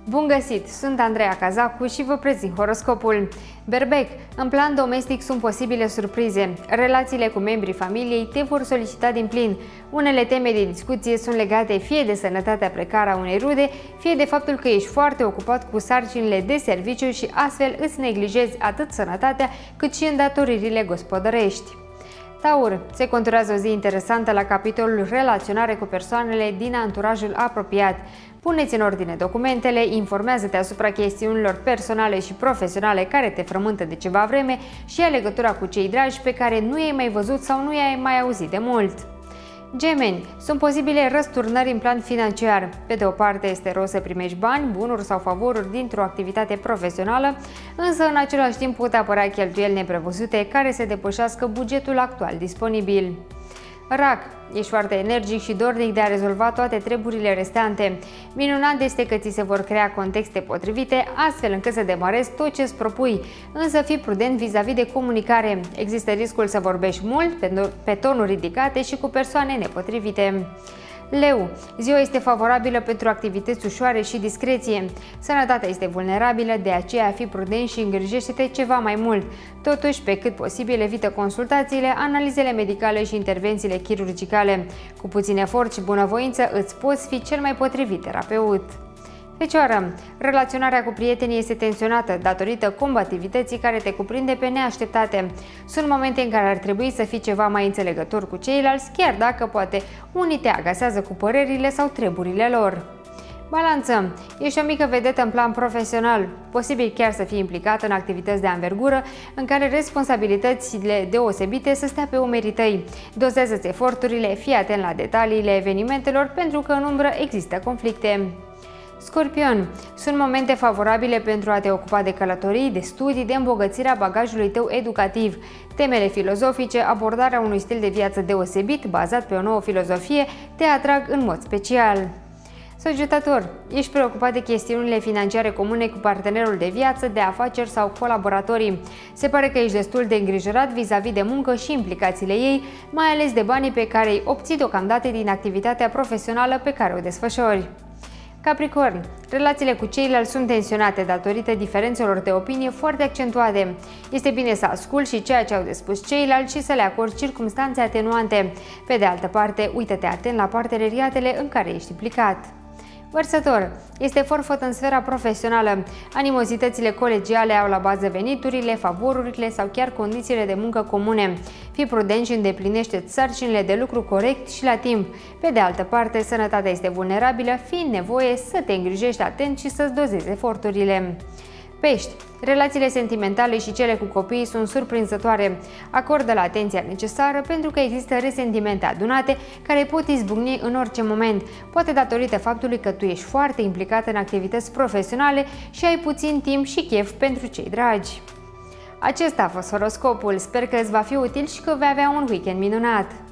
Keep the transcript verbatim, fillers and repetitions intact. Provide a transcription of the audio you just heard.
Bun găsit! Sunt Andreea Cazacu și vă prezint horoscopul. Berbec, în plan domestic sunt posibile surprize. Relațiile cu membrii familiei te vor solicita din plin. Unele teme de discuție sunt legate fie de sănătatea precară a unei rude, fie de faptul că ești foarte ocupat cu sarcinile de serviciu și astfel îți neglijezi atât sănătatea cât și îndatoririle gospodărești. Taur, se conturează o zi interesantă la capitolul relaționare cu persoanele din anturajul apropiat. Puneți în ordine documentele, informează-te asupra chestiunilor personale și profesionale care te frământă de ceva vreme și ia legătura cu cei dragi pe care nu i-ai mai văzut sau nu i-ai mai auzit de mult. Gemeni, sunt posibile răsturnări în plan financiar. Pe de o parte este rău să primești bani, bunuri sau favoruri dintr-o activitate profesională, însă în același timp pot apărea cheltuieli neprevăzute care să depășească bugetul actual disponibil. Rac, ești foarte energic și dornic de a rezolva toate treburile restante. Minunat este că ți se vor crea contexte potrivite, astfel încât să demarezi tot ce îți propui, însă fii prudent vis-a-vis de comunicare. Există riscul să vorbești mult, pe tonuri ridicate și cu persoane nepotrivite. Leu, ziua este favorabilă pentru activități ușoare și discreție. Sănătatea este vulnerabilă, de aceea fii prudent și îngrijește-te ceva mai mult. Totuși, pe cât posibil, evită consultațiile, analizele medicale și intervențiile chirurgicale. Cu puțin efort și bunăvoință îți poți fi cel mai potrivit terapeut. Fecioară, relaționarea cu prietenii este tensionată datorită combativității care te cuprinde pe neașteptate. Sunt momente în care ar trebui să fii ceva mai înțelegător cu ceilalți, chiar dacă poate unii te agasează cu părerile sau treburile lor. Balanță, ești o mică vedetă în plan profesional, posibil chiar să fii implicat în activități de anvergură în care responsabilitățile deosebite să stea pe umerii tăi. Dozează-ți eforturile, fii atent la detaliile evenimentelor pentru că în umbră există conflicte. Scorpion, sunt momente favorabile pentru a te ocupa de călătorii, de studii, de îmbogățirea bagajului tău educativ. Temele filozofice, abordarea unui stil de viață deosebit, bazat pe o nouă filozofie, te atrag în mod special. Săgetător, ești preocupat de chestiunile financiare comune cu partenerul de viață, de afaceri sau colaboratorii. Se pare că ești destul de îngrijorat vis-a-vis de muncă și implicațiile ei, mai ales de banii pe care îi obții deocamdată din activitatea profesională pe care o desfășori. Capricorn, relațiile cu ceilalți sunt tensionate datorită diferențelor de opinie foarte accentuate. Este bine să asculți și ceea ce au de spus ceilalți și să le acorzi circumstanțe atenuante. Pe de altă parte, uită-te atent la parteneriatele în care ești implicat. Vărsător, este forfăt în sfera profesională. Animozitățile colegiale au la bază veniturile, favorurile sau chiar condițiile de muncă comune. Fii prudent și îndeplinește-ți sarcinile de lucru corect și la timp. Pe de altă parte, sănătatea este vulnerabilă, fiind nevoie să te îngrijești atent și să-ți dozezi eforturile. Pești, relațiile sentimentale și cele cu copiii sunt surprinzătoare. Acordă-le atenția necesară pentru că există resentimente adunate care pot izbucni în orice moment, poate datorită faptului că tu ești foarte implicat în activități profesionale și ai puțin timp și chef pentru cei dragi. Acesta a fost horoscopul, sper că îți va fi util și că vei avea un weekend minunat!